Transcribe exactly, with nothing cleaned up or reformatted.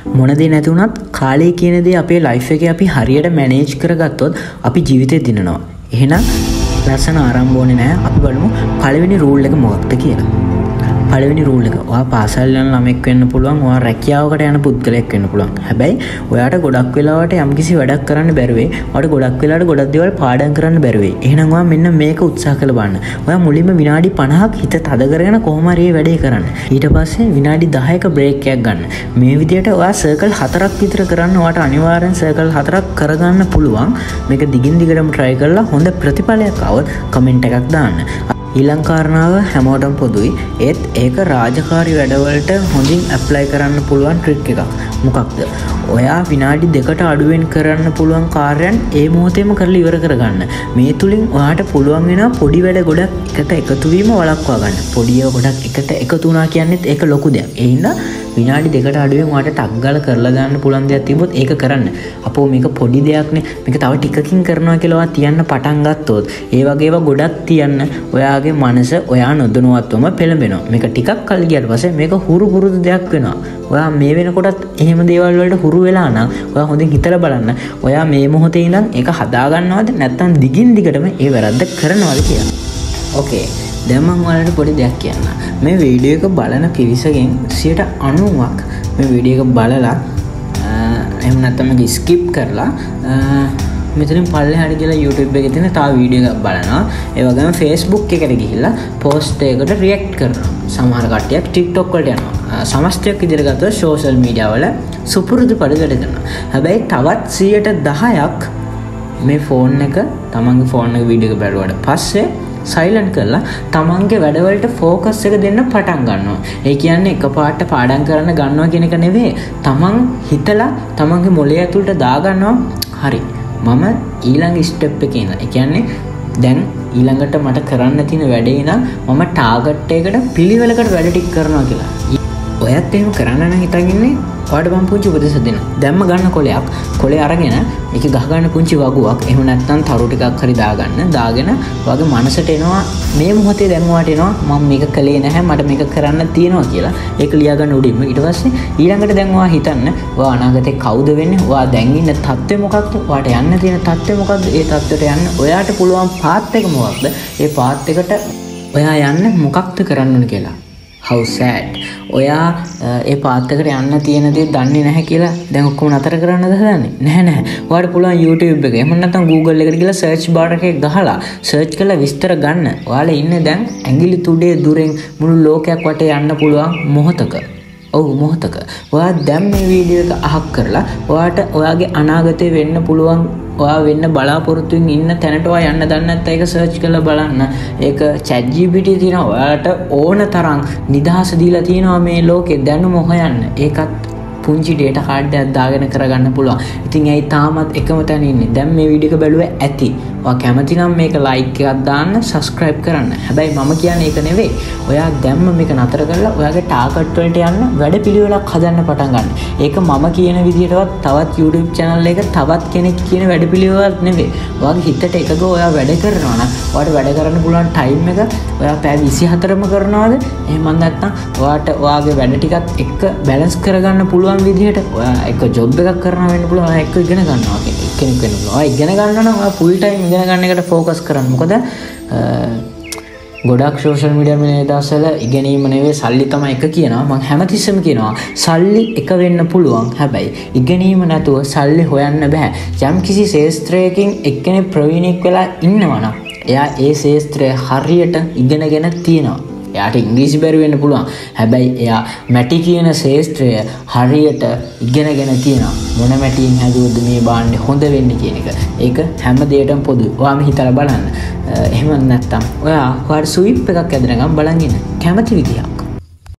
මොන දේ නැති වුණත් කාලය කියන දේ අපේ ලයිෆ් එකේ අපි හරියට මැනේජ් කරගත්තොත් අපි ජීවිතේ දිනනවා. එහෙනම් ලස්සන ආරම්භ ඕනේ නැහැ. අපි බලමු පළවෙනි රූල් එක මොකක්ද කියලා. පළවෙනි රූල් එක. ඔයා පාසල් යන ළමෙක් වෙන්න පුළුවන්. ඔයා රැකියාවකට යන පුද්ගලයෙක් වෙන්න පුළුවන්. හැබැයි ඔයාට ගොඩක් වෙලාවට යම්කිසි වැඩක් කරන්න බැරි වෙයි. ඔයාට ගොඩක් වෙලාවට ගොඩක් දේවල් පාඩම් කරන්න බැරි වෙයි. එහෙනම් ඔයා මෙන්න මේක උත්සාහ කරලා බලන්න. ඔයා මුලින්ම විනාඩි පනහක් හිත තද කරගෙන කොහොම හරි වැඩේ කරන්න. ඊට පස්සේ විනාඩි දහයක බ්‍රේක් එකක් ගන්න. මේ විදිහට ඔයා සර්කල් හතරක් විතර කරන්න. ඔයාට අනිවාර්යෙන් සර්කල් හතරක් කරගන්න පුළුවන්. මේක දිගින් දිගටම try කරලා හොඳ ප්‍රතිඵලයක් આવොත් කමෙන්ට් එකක් දාන්න. ඊළඟ කාරණාව හැමෝටම පොදුයි. ඒත් ඒක රාජකාරී වැඩවලට හොඳින් ඇප්ලයි කරන්න පුළුවන් ට්‍රික් එකක්. මොකක්ද? ඔයා විනාඩි දෙකට අඩුවෙන් කරන්න පුළුවන් කාර්යයන් ඒ මොහොතේම කරලා ඉවර කරගන්න. මේ තුලින් ඔයාට පුළුවන් වෙනවා පොඩි වැඩ ගොඩක් එකට එකතු වීම වළක්වා ගන්න. පොඩි ඒවා ගොඩක් එකට එකතු වුණා කියන්නේත් ඒක ලොකු දෙයක්. ඒ හින්දා විනාඩි දෙකට අඩුවෙන් ඔයාට ටක් ගාලා කරලා ගන්න පුළුවන් දෙයක් තිබ්බොත් ඒක කරන්න. අපෝ මේක පොඩි දෙයක්නේ. මේක තව ටිකකින් කරනවා කියලා ඔයා තියන්න පටන් ගත්තොත් ඒ වගේ ඒවා ගොඩක් තියන්න ඔයාගේ මනස ඔයා නොදැනුවත්වම පෙළඹෙනවා. මේක ටිකක් කල් ගියාට පස්සේ මේක හුරු පුරුදු දෙයක් වෙනවා. ඔයා මේ වෙනකොටත් එහෙම දේවල් වලට හුරු වෙලා නම් ඔයා හොඳින් හිතලා බලන්න. ඔයා මේ මොහොතේ ඉඳන් ඒක හදා ගන්නවද නැත්නම් දිගින් දිගටම ඒ වැරද්ද කරනවද කියලා. ඕකේ. දැන් මම ඔයාලට පොඩි දෙයක් කියන්න. මේ වීඩියෝ එක බලන පිරිසගෙන් සියයට අනූවක් මේ වීඩියෝ එක බලලා එහෙම නැත්නම් මේක ස්කිප් කරලා මෙතනින් පල්ලෙහාට ගිහලා YouTube එකේ තියෙන තව වීඩියෝ එකක් බලනවා. ඒ වගේම Facebook එකට ගිහිල්ලා පෝස්ට් එකකට රියැක්ට් කරනවා. සමහර කට්ටියක් TikTok වලට යනවා. සමස්තයක් විදිහට ගත්තොත් සෝෂල් මීඩියා වල සුපුරුදු පරිදි දෙනවා. හැබැයි තවත් සියයට දහයක් මේ ෆෝන් එක තමන්ගේ ෆෝන් එක වීඩියෝ එක බැලුවාට පස්සේ සයිලන්ට් කරලා තමන්ගේ වැඩවලට ෆෝකස් එක දෙන්න පටන් ගන්නවා. ඒ කියන්නේ එකපාරට පාඩම් කරන්න ගන්නවා කියන එක නෙවෙයි. තමන් හිතලා තමන්ගේ මොළය ඇතුළට දා ගන්නවා. හරි. මම ඊළඟ ස්ටෙප් එකේ ඉඳන්. ඒ කියන්නේ දැන් ඊළඟට මට කරන්න තියෙන වැඩේ ඉඳන් මම ටාගට් එකකට පිළිවෙලකට වැඩ ටික කරනවා කියලා. ඔයත් එහෙම කරන්න නම් හිතන් ඉන්නේ. ඔයාට මම පුංචි උපදේශයක් දෙන්න. දැම්ම ගන්න කොලයක්. කොලේ අරගෙන ඒක ගහ ගන්න පුංචි වගුවක්. එහෙම නැත්නම් තරු ටිකක් හරි දාගන්න. දාගෙන ඔයාගේ මනසට එනවා මේ මොහොතේ දැන් ඔයාට එනවා මම මේක කළේ නැහැ මට මේක කරන්න තියෙනවා කියලා. ඒක ලියා ගන්න උඩින්ම. ඊට පස්සේ ඊළඟට දැන් ඔයා හිතන්න ඔයා අනාගතේ කවුද වෙන්නේ? ඔයා දැන් ඉන්න තත්ත්වය මොකක්ද? ඔයාට යන්න තියෙන තත්ත්වය මොකක්ද? ඒ තත්ත්වයට යන්න ඔයාට පුළුවන් පාත් එක මොකක්ද? ඒ පාත් එකට ඔයා යන්න මොකක්ද කරන්න ඕන කියලා. How sad. ඔයා ඒ පාත් එකට යන්න තියෙන දේ දන්නේ නැහැ කියලා දැන් ඔක්කොම නතර කරන්නද හදන්නේ? නැහැ නැහැ. ඔයාට පුළුවන් YouTube එක එහෙම නැත්නම් Google එකට ගිහලා search bar එකේ ගහලා search කරලා විස්තර ගන්න. ඔයාලා ඉන්නේ දැන් ඇඟිලි තුඩේ දුරෙන් මුළු ලෝකයක් වටේ යන්න පුළුවන් මොහොතක. ඔව් මොහොතක. ඔයා දැන් මේ වීඩියෝ එක අහක් කරලා ඔයාට ඔයාගේ අනාගතේ වෙන්න පුළුවන් ඔයා වෙන්න බලාපොරොත්තුෙන් ඉන්න තැනට ඔයා යන්න දන්නේ නැත්නම් ඒක සර්ච් කරලා බලන්න. ඒක chat G P T තියෙනවා. ඔයාලට ඕන තරම් නිදහස දීලා තියෙනවා මේ ලෝකේ දැනුම හොයන්න. ඒකත් පුංචි data card එකක් දාගෙන කරගන්න පුළුවන්. ඉතින් ඇයි තාමත් එකම තැන ඉන්නේ? දැන් මේ වීඩියෝ එක බැලුවේ ඇති. ඔයා කැමති නම් මේක like එකක් දාන්න, subscribe කරන්න. හැබැයි මම කියන්නේ ඒක නෙවෙයි. ඔයා දැම්ම මේක නතර කරලා ඔයාගේ target වලට යන්න වැඩ පිළිවෙලක් හදන්න පටන් ගන්න. ඒක මම කියන විදිහටවත් තවත් YouTube channel එක තවත් කෙනෙක් කියන වැඩ පිළිවෙලක් නෙවෙයි. ඔයාගේ හිතට එකග ඔයා වැඩ කරනවා නම් ඔයාට වැඩ කරන්න පුළුවන් time එක ඔයා පැය විසිහතරම කරනවද? එහෙම නැත්නම් ඔයාට ඔයාගේ වැඩ ටිකත් එක්ක balance කරගන්න පුළුවන් විදිහට ඔයා එක ජොබ් එකක් කරනවා වෙන්න පුළුවන්. ඔයා එක්ක ඉගෙන ගන්නවා කෙනෙක් වෙන්න පුළුවන්. ඔයා ඉගෙන ගන්නවා නම් ඔයා full time ඉගෙන ගන්න එකට focus කරන්න. මොකද ගොඩක් social media මේ දවස්වල ඉගෙනීම නෙවෙයි සල්ලි තමයි එක කියනවා. මම හැමතිස්සෙම කියනවා සල්ලි එක වෙන්න පුළුවන්. හැබැයි ඉගෙනීම නැතුව සල්ලි හොයන්න බෑ. යම් කිසි ශාස්ත්‍රයකින් එක්කෙනෙක් ප්‍රවීණෙක් වෙලා ඉන්නවා නම් එයා ඒ ශාස්ත්‍රය හරියට ඉගෙනගෙන තියෙනවා. එයාට ඉංග්‍රීසි බැරි වෙන්න පුළුවන්. හැබැයි එයා මැටි කියන ශාස්ත්‍රය හරියට ඉගෙනගෙන තියෙනවා. මොන මැටියෙන් හැදුවද මේ බාන්නේ හොඳ වෙන්නේ කියන එක. ඒක හැම දෙයකටම පොදුයි. ඔයාම හිතලා බලන්න. එහෙම නැත්නම් ඔයා ඔයාට ස්විප් එකක් ඇදලා ගම් බලන් ඉන්න. කැමති විදිහ